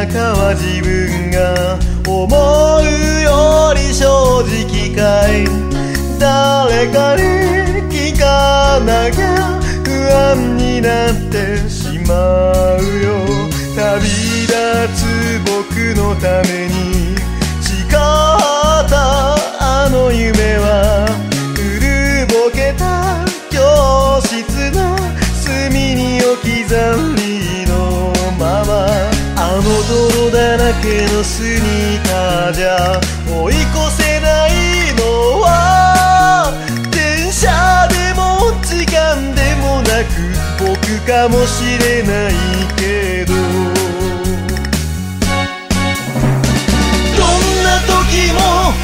中は自分が思うより正直かい。誰かに聞かなきゃ不安になってしまうよ。旅立つ僕のために誓ったあの夢は古ぼけた教室の隅に置き去りのまま。あの泥だらけのスニーカーじゃ追い越せないのは電車でも時間でもなく僕かもしれないけど、どんな時も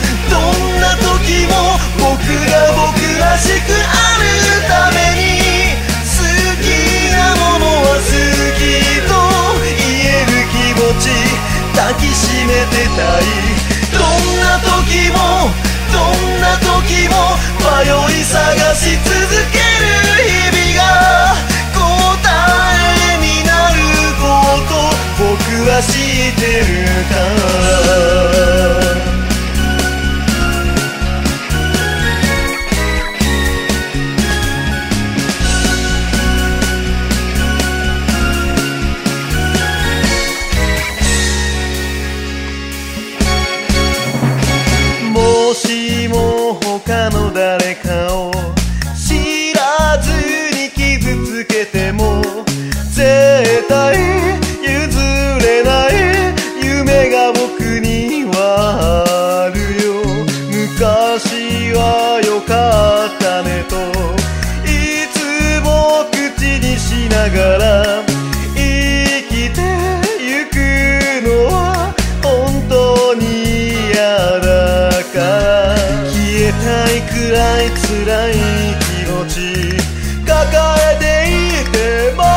僕が僕らしくあるために好きなものは好きと言える気持ち抱きしめてたい。どんな時も迷い探し続ける日々が答えになること僕は知ってるから。もしも他の誰かを知らずに傷つけても絶対譲れない夢が僕にはあるよ。昔は良かったねといつも口にしながら生きてゆくのは本当に嫌だから。消えたいくらい辛い気持ち抱えていても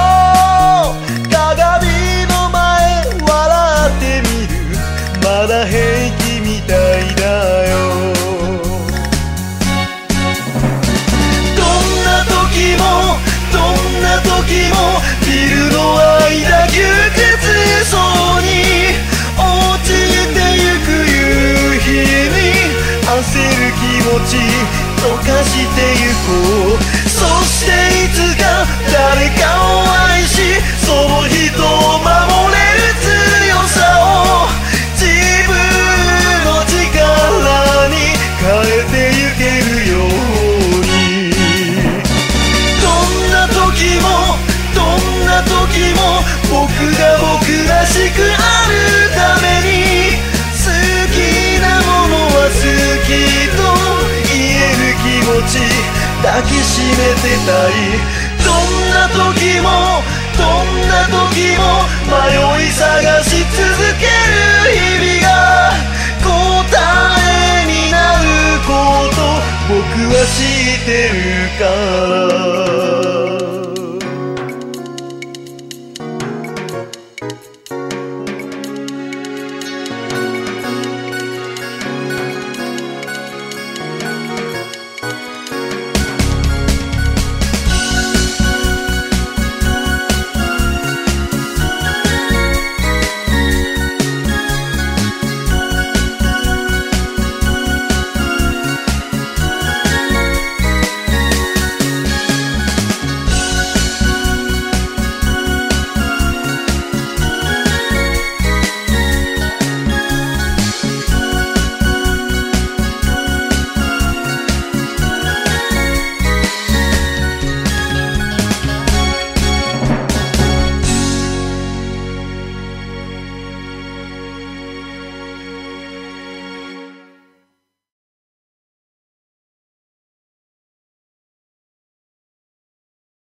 鏡の前笑ってみるまだ平気みたいだよ。どんな時もビルの間窮屈そうに落ちてゆく夕日に焦る気持ち溶かしてゆこう。そしていつか誰かを愛しその人を守れる強さを自分の力に変えてゆけるように。どんな時も僕が僕らしくあるために好きなものは好きと言える気持ち抱きしめてたい。どんな時も迷い探し続ける日々が答えになること僕は知ってるから。